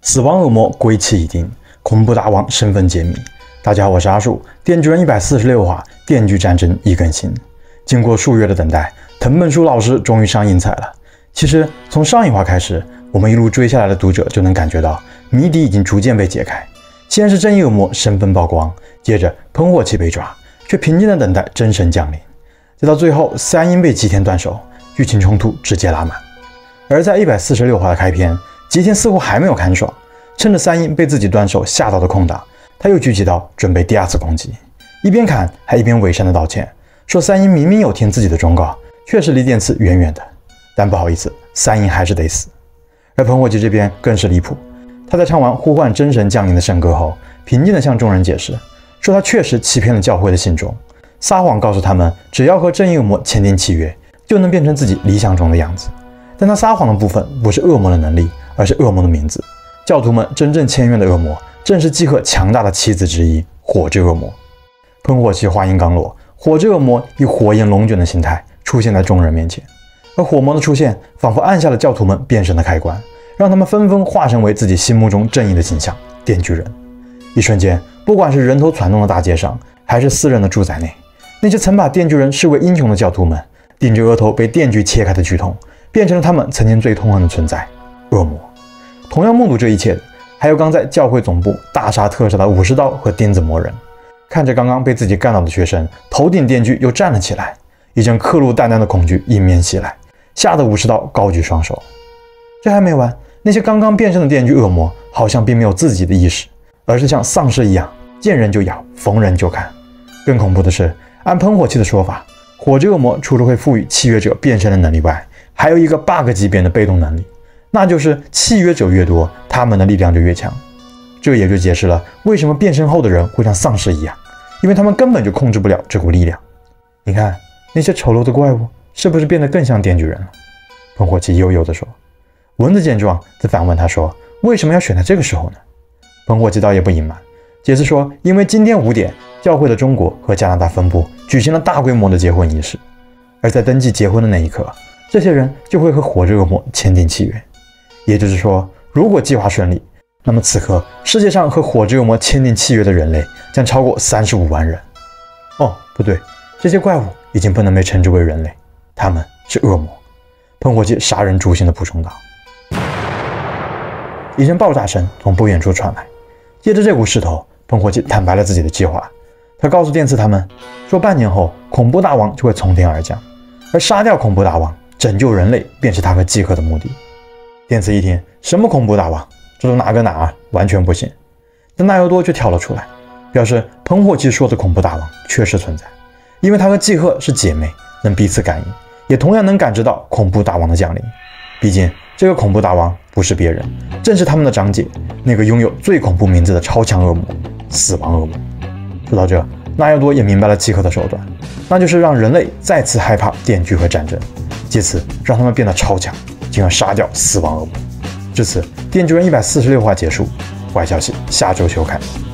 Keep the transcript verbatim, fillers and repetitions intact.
死亡恶魔归期已定，恐怖大王身份解密。大家好，我是阿树。电锯人一百四十六话《电锯战争》一更新。经过数月的等待，藤本树老师终于上映彩了。其实从上一话开始，我们一路追下来的读者就能感觉到谜底已经逐渐被解开。先是正义恶魔身份曝光，接着喷火器被抓，却平静的等待真神降临。再到最后，三鹰被吉田断手，剧情冲突直接拉满。而在一百四十六话的开篇，吉田似乎还没有看爽，趁着三鹰被自己断手吓到的空档，他又举起刀准备第二次攻击，一边砍还一边伪善的道歉，说三鹰明明有听自己的忠告，确实离电刺远远的，但不好意思，三鹰还是得死。而喷火器这边更是离谱，他在唱完呼唤真神降临的圣歌后，平静地向众人解释，说他确实欺骗了教会的信众，撒谎告诉他们只要和正义恶魔签订契约，就能变成自己理想中的样子。但他撒谎的部分不是恶魔的能力，而是恶魔的名字。教徒们真正签约的恶魔，正是祭贺强大的妻子之一火之恶魔。喷火器话音刚落，火之恶魔以火焰龙卷的形态出现在众人面前，而火魔的出现仿佛按下了教徒们变身的开关，让他们纷纷化身为自己心目中正义的形象——电锯人。一瞬间，不管是人头攒动的大街上，还是私人的住宅内，那些曾把电锯人视为英雄的教徒们，顶着额头被电锯切开的剧痛，变成了他们曾经最痛恨的存在——恶魔。同样目睹这一切的，还有刚在教会总部大杀特杀的武士刀和钉子魔人。看着刚刚被自己干倒的学生，头顶电锯又站了起来，一阵刻入淡淡的恐惧迎面袭来，吓得武士刀高举双手。这还没完，那些刚刚变身的电锯恶魔好像并没有自己的意识，而是像丧尸一样，见人就咬，逢人就砍。更恐怖的是，按喷火器的说法，火之恶魔除了会赋予契约者变身的能力外，还有一个 bug 级别的被动能力，那就是契约者越多，他们的力量就越强。这也就解释了为什么变身后的人会像丧尸一样，因为他们根本就控制不了这股力量。你看那些丑陋的怪物是不是变得更像电锯人了？喷火器悠悠地说。蚊子见状则反问他说，为什么要选在这个时候呢？喷火器倒也不隐瞒，解释说因为今天五点教会的中国和加拿大分部举行了大规模的结婚仪式，而在登记结婚的那一刻，这些人就会和火之恶魔签订契约。也就是说，如果计划顺利，那么此刻世界上和火之恶魔签订契约的人类将超过三十五万人。哦，不对，这些怪物已经不能被称之为人类，他们是恶魔。喷火器杀人诛心的补充道。一阵爆炸声从不远处传来，接着这股势头，喷火器坦白了自己的计划。他告诉电刺他们说，半年后恐怖大王就会从天而降，而杀掉恐怖大王，拯救人类便是他和祭贺的目的。电刺一听，什么恐怖大王，这都哪个哪儿，完全不行。但纳尤多却跳了出来，表示喷火器说的恐怖大王确实存在，因为他和祭贺是姐妹，能彼此感应，也同样能感知到恐怖大王的降临。毕竟这个恐怖大王不是别人，正是他们的长姐，那个拥有最恐怖名字的超强恶魔——死亡恶魔。说到这，纳尤多也明白了祭贺的手段，那就是让人类再次害怕电锯和战争，借此让他们变得超强，进而杀掉死亡恶魔。至此，电锯人一百四十六话结束。坏消息，下周休刊。